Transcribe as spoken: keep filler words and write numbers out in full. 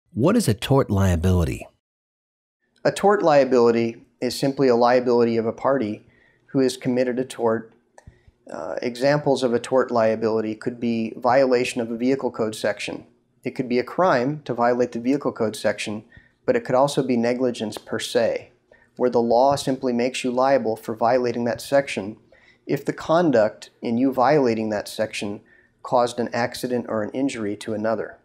What is a tort liability? A tort liability is simply a liability of a party who has committed a tort. Uh, examples of a tort liability could be violation of a vehicle code section. It could be a crime to violate the vehicle code section, but it could also be negligence per se, where the law simply makes you liable for violating that section if the conduct in you violating that section caused an accident or an injury to another.